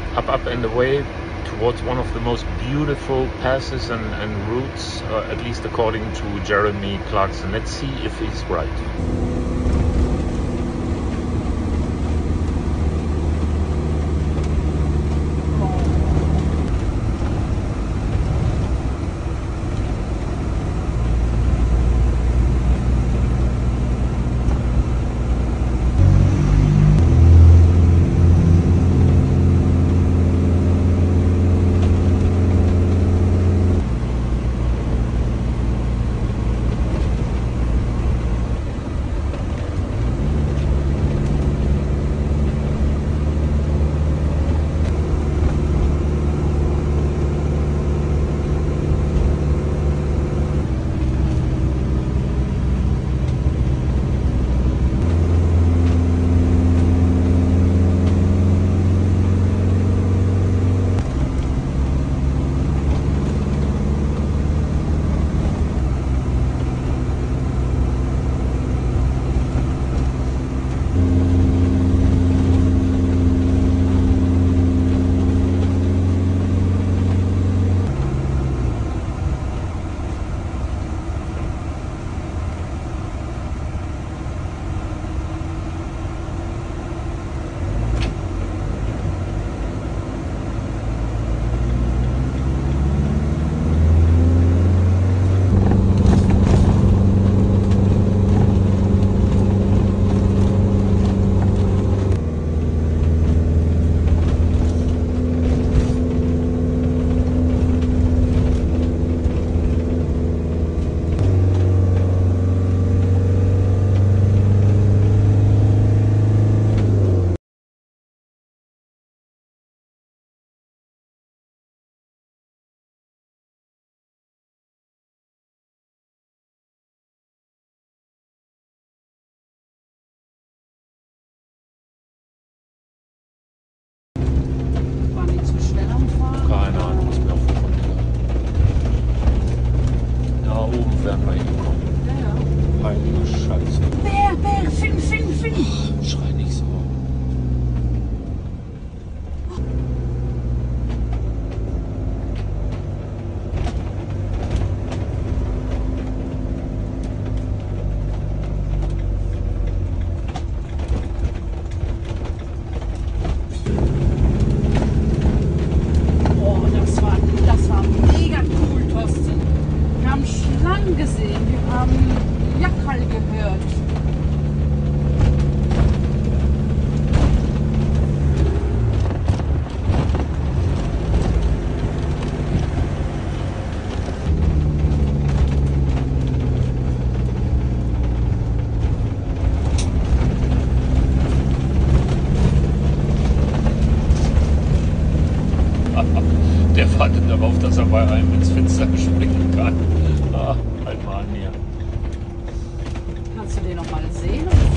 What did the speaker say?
up and away towards one of the most beautiful passes and routes, at least according to Jeremy Clarkson. Let's see if he's right. Keine Ahnung, was mir aufgekommen ist. Da oben werden wir hinkommen. Ja. Heilige Scheiße. Bär, Finn. Schrei nicht so. Gesehen, wir haben Jackerl gehört. Der wartet darauf, dass er bei einem ins Fenster springen kann. Halt mal an hier. Kannst du den noch mal sehen?